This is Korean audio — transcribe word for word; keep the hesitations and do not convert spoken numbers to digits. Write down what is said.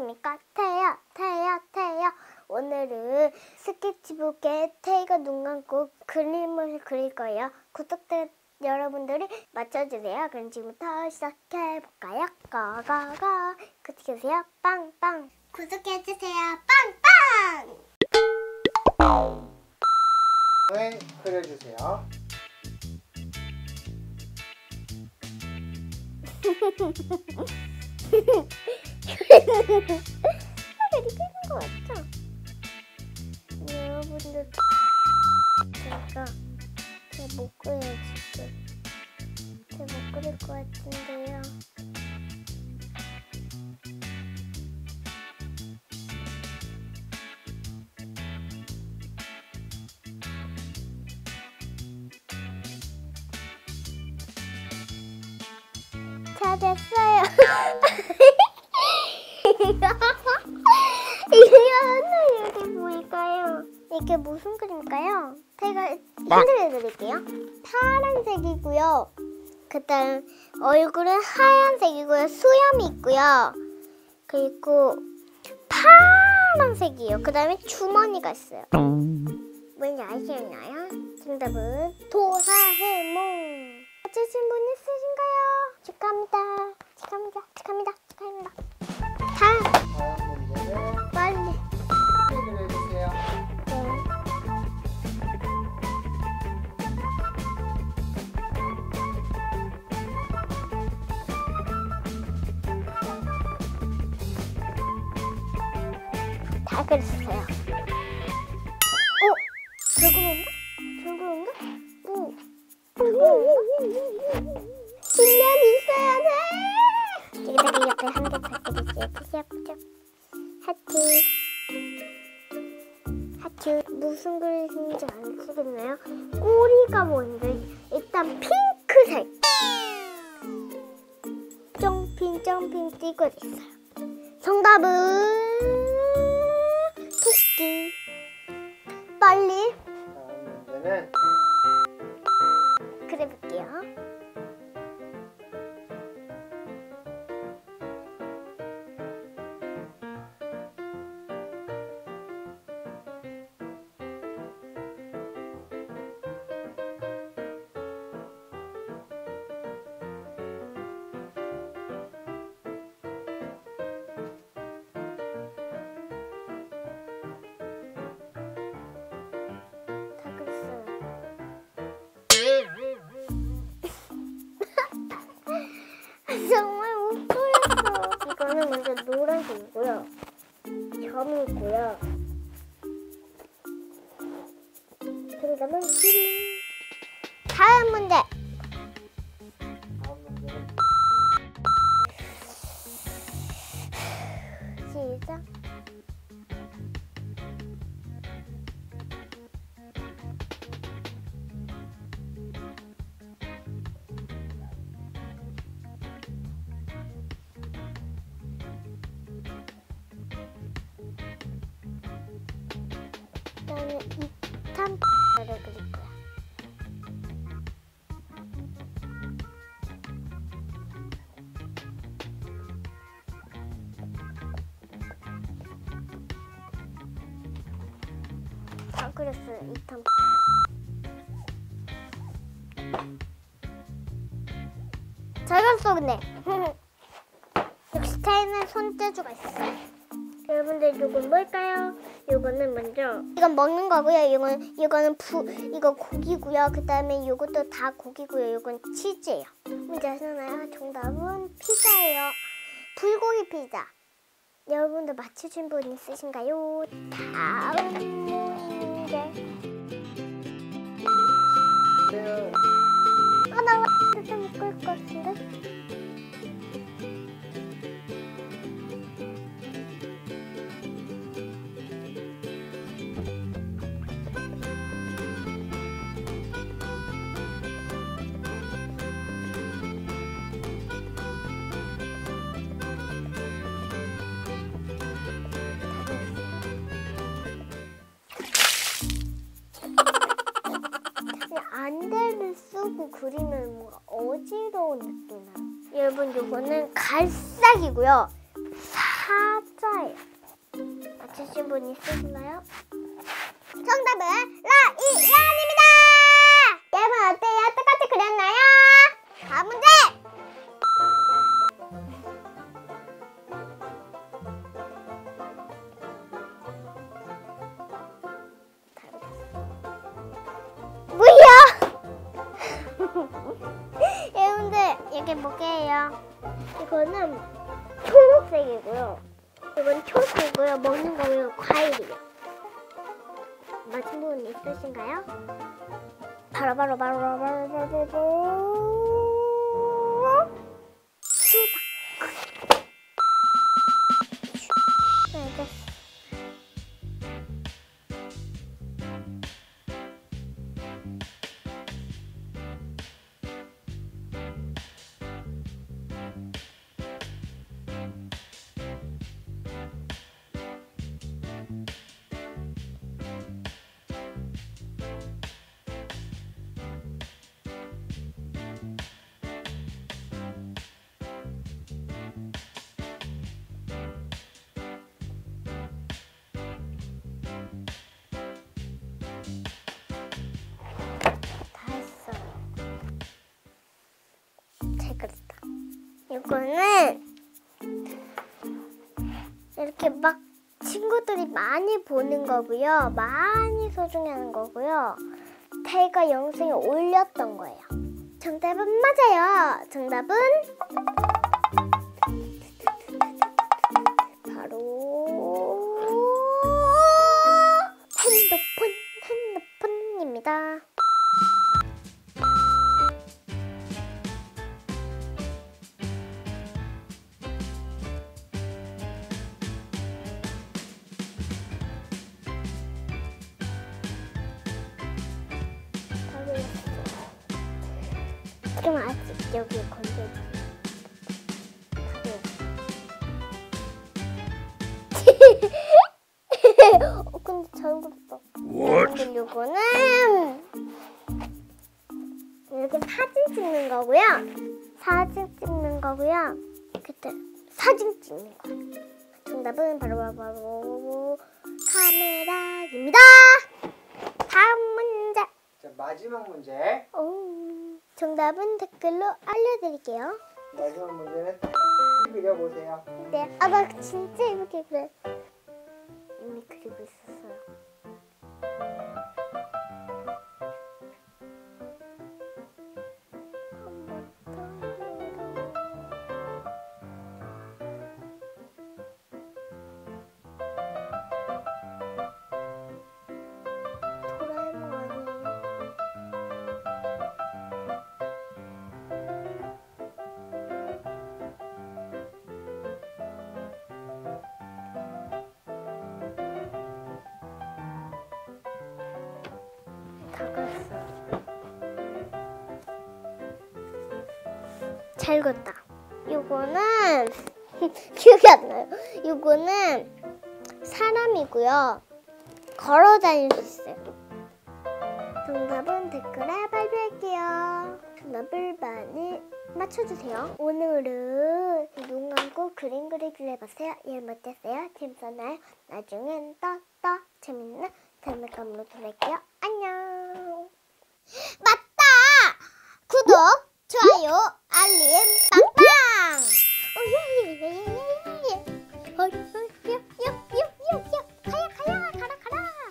안녕하십니까? 태야, 태야, 태야. 오늘은 스케치북에 태이가 눈 감고 그림을 그릴 거예요. 구독자 여러분들이 맞춰주세요. 그럼 지금부터 시작해볼까요? 고고고. 구독해주세요. 빵빵. 구독해주세요. 빵빵. 네, 그려주세요. 그리는 거 맞죠? 여러분들 제가 잘못 그려야지. 잘못 그릴 것 같은데요. 다 됐어요. 이거는 여기 뭐일까요? 이게 무슨 그림일까요? 제가 힌트를 드릴게요. 파란색이고요. 그 다음 얼굴은 하얀색이고요. 수염이 있고요. 그리고 파란색이에요. 그 다음에 주머니가 있어요. 뭔지 아시나요? 정답은 도사해몽. 맞추신 분 있으신가요? 축하합니다. 축하합니다. 축하합니다. 축하합니다. 다음. 다음 문제는 빨리. 크게 그려주세요. 네. 다 그렸어요. 어? 저거인가? 저거인가? 오. 분명 있어야 돼. 여기다가 옆에 한 개 더 그릴게요. 푸샵 푸샵. 하트. 하트. 무슨 그림인지 아시겠나요? 꼬리가 뭔지. 일단 핑크색. 점핑 점핑 뛰고 있어요. 정답은 토끼. 빨리 다음 문제는 그려볼게요. 다 그렸어요. 정말 못 그렸어. 이거는 먼저 노란색이고요. 점이 있고요. 정답은 기린. 다음 문제. 다음 문제는 시작. 나는 이탄을 그릴 거야. 다 그렸어요. 이탄. 잘 그렸어 근데. 역시 태는 손재주가 있어요. 여러분들 이건 뭘까요? 이거는 먼저 이건 먹는 거고요. 이건 이거는 부 이거 고기고요. 그 다음에 이것도 다 고기고요. 이건 치즈예요. 문제 아시나요? 정답은 피자예요. 불고기 피자. 여러분들 맞추신 분 있으신가요? 다음 문제. 문제는 아나 진짜 못 그릴 것 같은데. 안대를 쓰고 그리면 뭔가 어지러운 느낌 나요. 여러분 이거는 갈색이고요. 살짝 좋아요. 맞추신 분 있으신가요? 정답은 라이언입니다. 여러분 어때요? 똑같이 그렸나요? 다음 문제. 뭐야? 여러분들 이게 뭐게요? 이거는 초록색이고요. 이건 초록이고요. 먹는 거고요. 과일이요. 맞힌 분 있으신가요? 바로 바로 바로 바로 바로 바로 바로 수박. 알겠어. 잘 그렸다. 이거는 이렇게 막 친구들이 많이 보는 거고요. 많이 소중해하는 거고요. 태희가 영상에 올렸던 거예요. 정답은 맞아요. 정답은 바로 핸드폰, 핸드폰입니다. 좀 아직 여기 건져주세요. 어, 근데 잘 그렸다. 근데 요거는 이렇게 사진 찍는 거고요. 사진 찍는 거고요. 그때 사진 찍는 거예요. 정답은 바로 바로 바로 카메라입니다. 다음 문제. 자, 마지막 문제. 오, 정답은 댓글로 알려드릴게요. 마지막 문제는 그려보세요. 네. 아, 나 진짜 이렇게 그래. 이미 그리고 있었어요. 도라에몽 아니에요. 다 그렸어. 잘 그렸다. 요거는 기억이 안 나요. 요거는 사람이고요. 걸어 다닐 수 있어요. 정답은 댓글에 발표할게요. 정답을 많이 맞춰주세요. 오늘은 눈 감고 그림 그리기를 해봤어요. 이해를 못했어요? 재밌었나요? 나중엔 또 또 재밌는 장난감으로 돌아올게요. 안녕. 맞다! 구독, 좋아요